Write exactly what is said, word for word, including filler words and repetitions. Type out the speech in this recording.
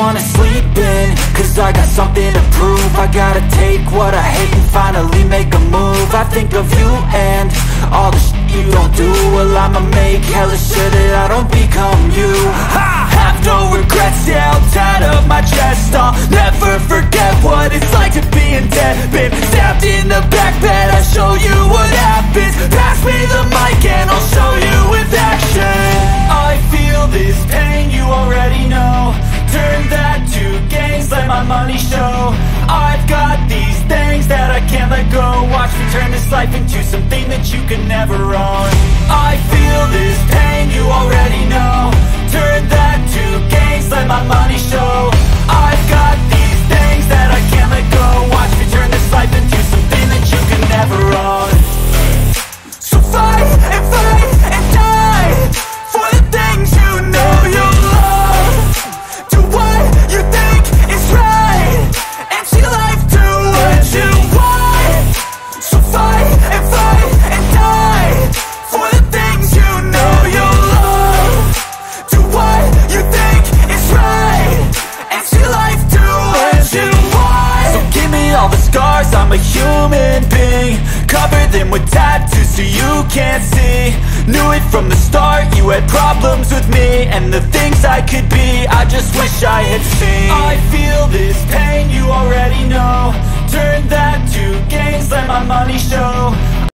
wanna sleep in, cause I got something to prove. I gotta take what I hate and finally make a move. I think of you and all the shit you don't do. Well, I'ma make hella sure that I don't become you. I have no regrets, yeah, I'll tie up my chest. I'll never forget what it's like to be in debt. Been stabbed in the back bed, I'll show you what happens. Pass me the mic and I'll show you with action. I feel this pain, you already know. Turn that to gains, let my money show. I've got these things that I can't let go. Watch me turn this life into something that you can never own. I feel this pain, you already know. Turn that to gains, let my money show. I've got these things that I can't let go. Watch me turn this life into something that you can never own. So fight and fight and die for the things you know you love. Do what you think is right and see life do what you want. So fight and fight and die for the things you know you love. Do what you think is right and see life do what you want. So give me all the scars, I'm a human being. Cover them with tattoos so you can't see. Knew it from the start, you had problems with me and the things I could be, I just wish I had seen. I feel this pain, you already know. Turn that to gains, let my money show.